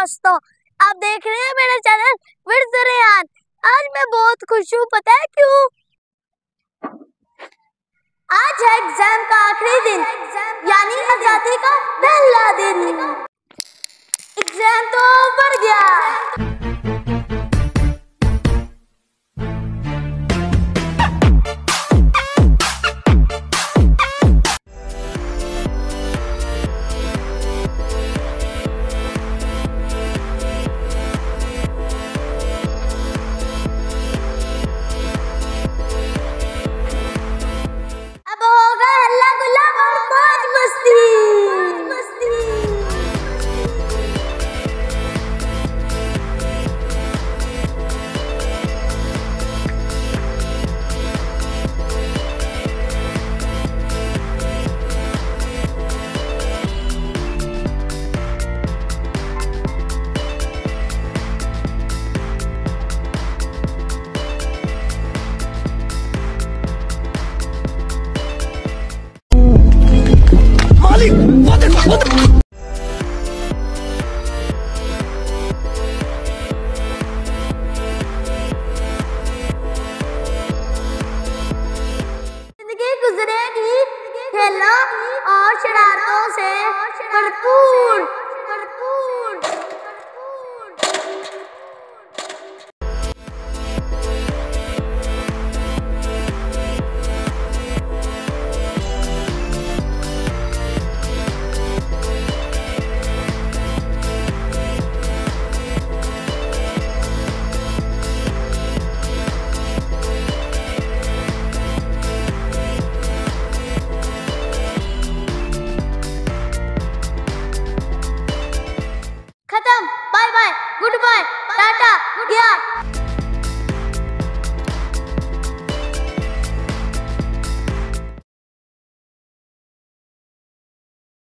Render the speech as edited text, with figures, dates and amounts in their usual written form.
दोस्तों, आप देख रहे हैं मेरा चैनल विर्द रेहान। आज मैं बहुत खुश हूँ, पता है क्यों? आज है एग्जाम का आखिरी दिन, यानी आजादी का पहला दिन। एग्जाम तो बढ़ गया। जिंदगी गुजरेगी खेलों और शरारतों से भरपूर। खत्म, bye bye, goodbye, tata, गया।